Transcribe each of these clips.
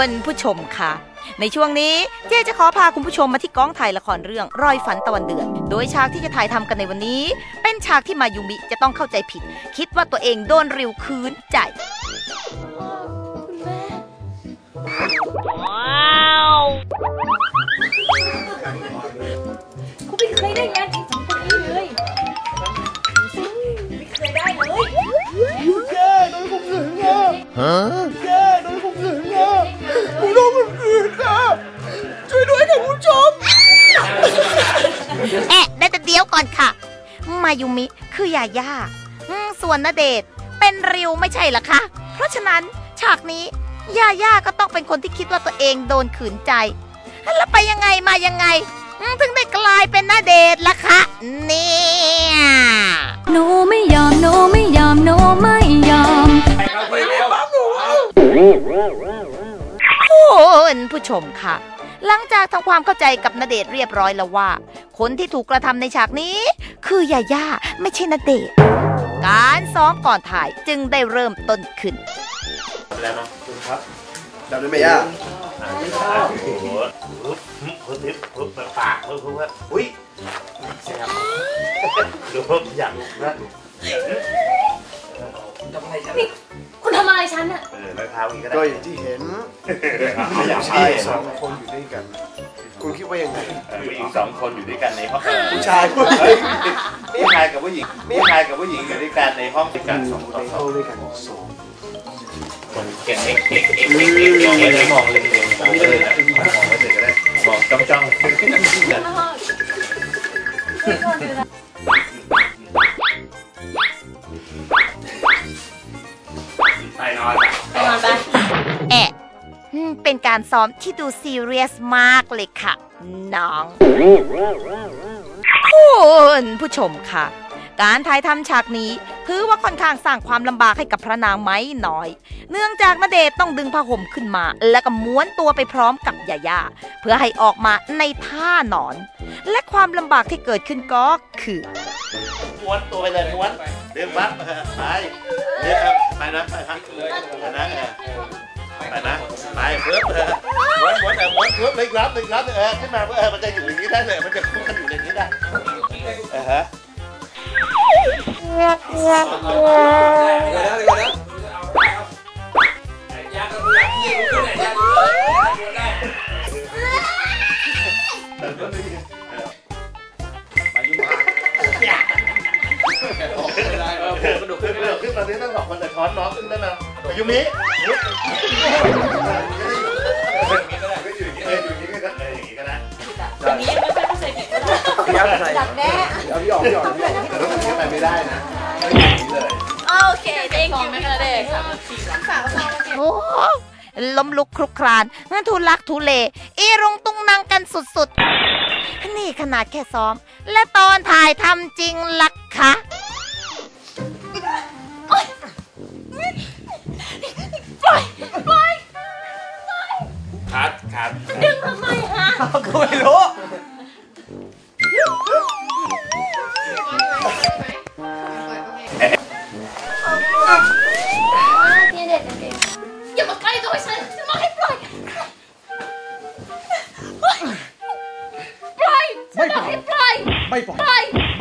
ณผู้ชมค่ะในช่วงนี้เจ๊จะขอพาคุณผู้ชมมาที่กองถ่ายละครเรื่องรอยฝันตะวันเดือนโดยฉากที่จะถ่ายทำกันในวันนี้เป็นฉากที่มายุมิจะต้องเข้าใจผิดคิดว่าตัวเองโดนริวคืนใจว้าวกูไม่เคยได้งานจริงจังคนนี้เลยไม่เคยได้เลยแย่โดยผมถึงอ่ะแย่โดยผมถึงอ่ะผมโดนคนอื่นอ่ะช่วยด้วยค่ะคุณผู้ชมได้แต่เดียวก่อนค่ะมายุมิคือยาย่าส่วนณเดชน์เป็นริวไม่ใช่เหรอคะเพราะฉะนั้นฉากนี้ยาย่าก็ต้องเป็นคนที่คิดว่าตัวเองโดนขืนใจแล้วไปยังไงมายังไงถึงได้กลายเป็นณเดชน์ล่ะคะเนี่ยหนูไม่ยอมหนูไม่ยอมหนูไม่ยอมคุณผู้ชมค่ะหลังจากทำความเข้าใจกับณเดชน์เรียบร้อยแล้วว่าคนที่ถูกกระทำในฉากนี้คือยาย่าไม่ใช่ณเดชน์การซ้อมก่อนถ่ายจึงได้เริ่มต้นขึ้นแล้วเนาะคุณครับจำได้ไหมย่าโอ้โหพึ่งปากพึ่งว่าอุ้ยใช่ครับดูพึ่งอย่างนั้นนี่คุณทำอะไรฉันอะรองเท้าอีกก็ได้ก็อย่างที่เห็นผู้ชายสองคนอยู่ด้วยกันคุณคิดว่ายังไงผู้หญิงสองคนอยู่ด้วยกันในห้องผู้ชายผู้ชายกับผู้หญิงผู้ชายกับผู้หญิงอยู่ด้วยกันในห้องด้วยกันสองคนด้วยกันสองคนเก่งไม่มองเล็งๆมองเลยนะมองไว้เสร็จก็ได้มองจ้องไปนอนไปเป็นการซ้อมที่ดูซีเรียสมากเลยค่ะน้องคุณผู้ชมค่ะการถ่ายทำฉากนี้ถือว่าค่อนข้างสร้างความลำบากให้กับพระนางไม้น้อยเนื่องจากณเดชน์ต้องดึงผ้าห่มขึ้นมาแล้วก็ม้วนตัวไปพร้อมกับยาย่าเพื่อให้ออกมาในท่านอนและความลำบากที่เกิดขึ้นก็คือม้วนตัวไปเลยม้วนเดินปั๊บไปไปนะไปนะไปนะไปเพิ่มม้วนเพิ่มเล็กรับขึ้นมามันจะอยู่อย่างนี้ได้เลยมันจะคุ้นอยู่อย่างนี้ได้ฮะขึ้นมาที่ทั้งสองคนแต่ช้อนน้องขึ้นได้ไหมยูมิอยู่นี่ก็ได้อย่างนี้ก็ได้อย่างนี้ไม่ใช่ผู้ชายผิดก็ได้จัดแน่เอาพี่ออกแต่ต้องขึ้นไปไม่ได้นะอย่างนี้เลยโอเคเด็กอยู่ไม่กระเด็กโอ้ล้มลุกคลุกคลานทุลักทุเลอีรงตุงนังกันสุดๆนี่ขนาดแค่ซ้อมและตอนถ่ายทำจริงล่ะคะปล่อยคัดดึงทำไมฮะก็ไม่รู้เนี่ยเด็กอย่ามาใกล้ตัวฉันจะมาให้ปล่อยไม่ปล่อยไม่ปล่อย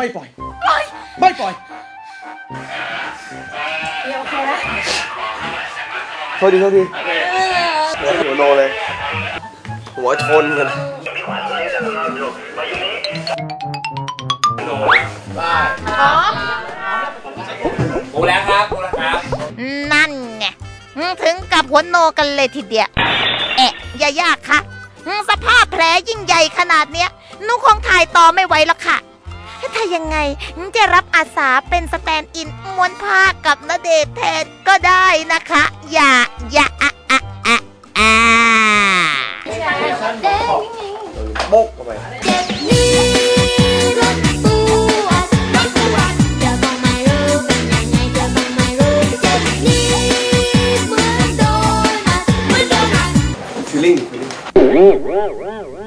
เดี๋ยวโอเคนะโทษทีหัวโนเลยหัวชนกันพร้อมกูแล้วครับนั่นไงถึงกับหัวโนกันเลยทีเดียวอย่ายากค่ะสภาพแผลยิ่งใหญ่ขนาดเนี้ยนุคงถ่ายต่อไม่ไหวแล้วค่ะถ้ายังไงจะรับอาสาเป็นสแตนด์อินม้วนผ้ากับณเดชน์แทนก็ได้นะคะอย่าโบกเข้าไปฟีลิ่ง